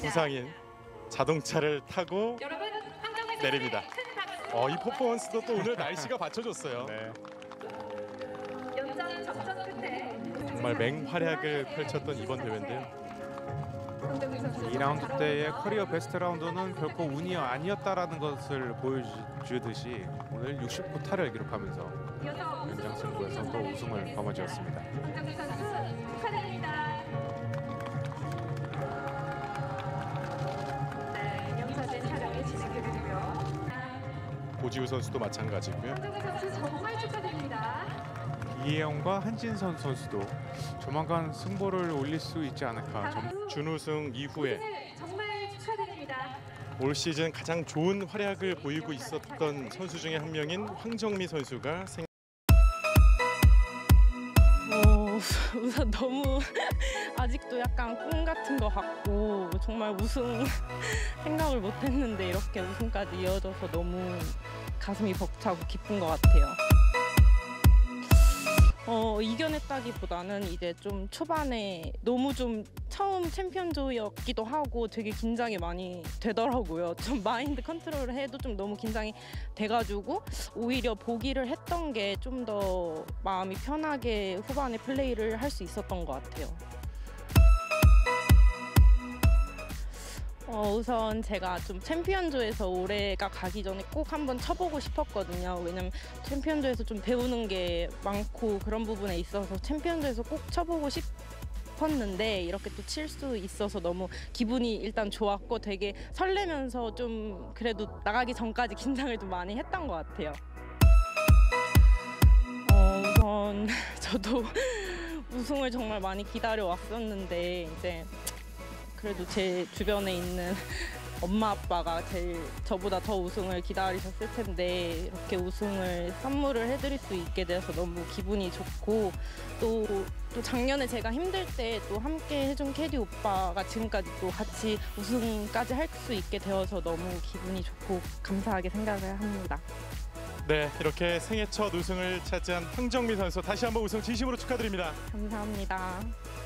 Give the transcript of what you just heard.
부상인 자동차를 타고 내립니다. 이 퍼포먼스도 또 오늘 날씨가 받쳐줬어요. 네. 정말 맹활약을 펼쳤던 이번 대회인데요. 2라운드 때의 커리어 베스트 라운드는 결코 운이 아니었다라는 것을 보여주듯이 오늘 69타를 기록하면서 연장 승부에서 또 우승을 거머쥐었습니다. 고지우 선수도 마찬가지고요. 정말 축하드립니다. 이혜영과 한진선 선수도 조만간 승부를 올릴 수 있지 않을까. 준우승 이후에 정말 축하드립니다. 올 시즌 가장 좋은 활약을 보이고 있었던 선수 중에 한 명인 황정미 선수가 우선 너무 아직도 약간 꿈 같은 것 같고 정말 우승 생각을 못했는데 이렇게 우승까지 이어져서 너무 가슴이 벅차고 기쁜 것 같아요. 이겨냈다기보다는 이제 좀 초반에 너무 좀 처음 챔피언조였기도 하고 되게 긴장이 많이 되더라고요. 좀 마인드 컨트롤을 해도 좀 너무 긴장이 돼가지고 오히려 보기를 했던 게 좀 더 마음이 편하게 후반에 플레이를 할 수 있었던 것 같아요. 우선 제가 좀 챔피언조에서 올해가 가기 전에 꼭 한번 쳐보고 싶었거든요. 왜냐면 챔피언조에서 좀 배우는 게 많고 그런 부분에 있어서 챔피언조에서 꼭 쳐보고 싶었는데 이렇게 또 칠 수 있어서 너무 기분이 일단 좋았고 되게 설레면서 좀 그래도 나가기 전까지 긴장을 좀 많이 했던 것 같아요. 우선 저도 우승을 정말 많이 기다려 왔었는데 이제 그래도 제 주변에 있는 엄마 아빠가 제일 저보다 더 우승을 기다리셨을 텐데 이렇게 우승을 선물을 해드릴 수 있게 돼서 너무 기분이 좋고 또 작년에 제가 힘들 때 또 함께 해준 캐디 오빠가 지금까지 또 같이 우승까지 할 수 있게 되어서 너무 기분이 좋고 감사하게 생각을 합니다. 네, 이렇게 생애 첫 우승을 차지한 황정미 선수 다시 한번 우승 진심으로 축하드립니다. 감사합니다.